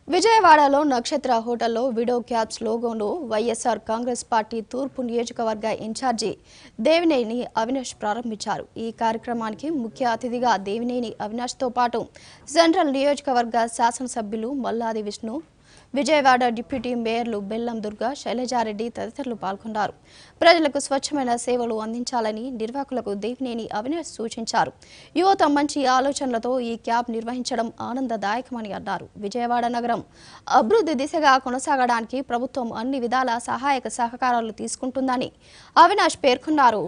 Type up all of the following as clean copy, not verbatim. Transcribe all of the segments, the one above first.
విజయవాడలో నక్షత్ర హోటల్లో విడో క్యాబ్స్ లోగోను వైఎస్ఆర్ కాంగ్రెస్ పార్టీ తూర్పు నియోజకవర్గ ఇన్ఛార్జి దేవినేని అవినాష్ ప్రారంభించారు. ఈ కార్యక్రమానికి ముఖ్య అతిథిగా దేవినేని అవినాష్తో పాటు సెంట్రల్ నియోజకవర్గ శాసనసభ్యులు మల్లాది విష్ణు, విజయవాడ డిప్యూటీ మేయర్లు బెల్లం దుర్గా, శైలజారెడ్డి తదితరులు పాల్గొన్నారు. ప్రజలకు స్వచ్ఛమైన సేవలు అందించాలని నిర్వాహకులకు దేవినేని అవినాష్ సూచించారు. యువత మంచి ఆలోచనలతో ఈ క్యాబ్ నిర్వహించడం ఆనందదాయకమని అన్నారు. విజయవాడ నగరం అభివృద్ధి దిశగా కొనసాగడానికి ప్రభుత్వం అన్ని విధాల సహాయక సహకారాలు తీసుకుంటుందని అవినాష్ పేర్కొన్నారు.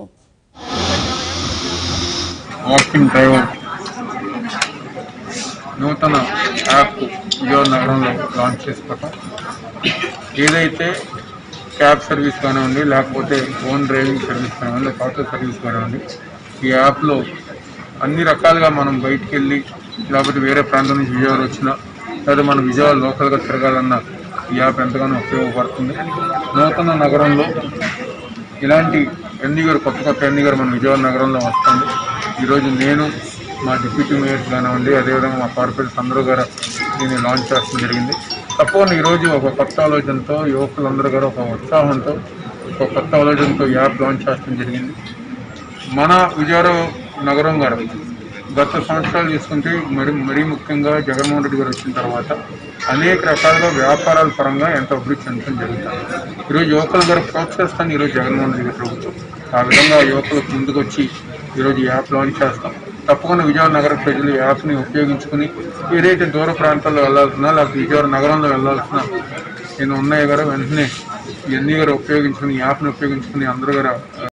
నూతన యాప్ విజయవాడ నగరంలో లాంచ్ చేసుకోవటం, ఏదైతే క్యాబ్ సర్వీస్ కానివ్వండి, లేకపోతే ఓన్ డ్రైవింగ్ సర్వీస్ కానివ్వండి, ఆటో సర్వీస్ కానివ్వండి, ఈ యాప్లో అన్ని రకాలుగా మనం బయటికి వెళ్ళి లేకపోతే వేరే ప్రాంతం నుంచి విజయవాడ వచ్చినా లేదా మనం విజయవాడ లోకల్గా తిరగాలన్న ఈ యాప్ ఎంతగానో ఉపయోగపడుతుంది. నూతన నగరంలో ఇలాంటి ఎన్నిగారు కొత్త ఎన్నిగారు మన విజయవాడ నగరంలో వస్తుంది. ఈరోజు నేను మా డిప్యూటీ మేయర్స్ కానివ్వండి, అదేవిధంగా మా కార్పొరేటర్స్ అందరూ గారు దీన్ని లాంచ్ చేయడం జరిగింది. తప్పకుండా ఈరోజు ఒక కొత్త ఆలోచనతో యువకులందరూ గారు ఒక ఉత్సాహంతో ఒక కొత్త ఆలోచనతో యాప్ లాంచ్ చేయడం జరిగింది. మన విజయవాడ నగరం గారు గత సంవత్సరాలు తీసుకుంటే మరీ ముఖ్యంగా జగన్మోహన్ రెడ్డి గారు వచ్చిన తర్వాత అనేక రకాలుగా వ్యాపారాల పరంగా ఎంత అభివృద్ధి చెందడం జరుగుతుంది. ఈరోజు యువకుల గారు ప్రోత్సహిస్తాను ఈరోజు జగన్మోహన్ రెడ్డి గారి ప్రభుత్వం. ఆ విధంగా యువకులకు ముందుకు వచ్చి ఈరోజు యాప్ లాంచ్ చేస్తాం. తప్పకుండా విజయవాడ నగర ప్రజలు యాప్ని ఉపయోగించుకుని ఏదైతే దూర ప్రాంతాల్లో వెళ్లాల్సిన లేకపోతే విజయవాడ నగరంలో వెళ్లాల్సిన నేను ఉన్నాయి గారు వెంటనే ఇవన్నీ గారు ఉపయోగించుకుని యాప్ని ఉపయోగించుకుని అందరూ గారు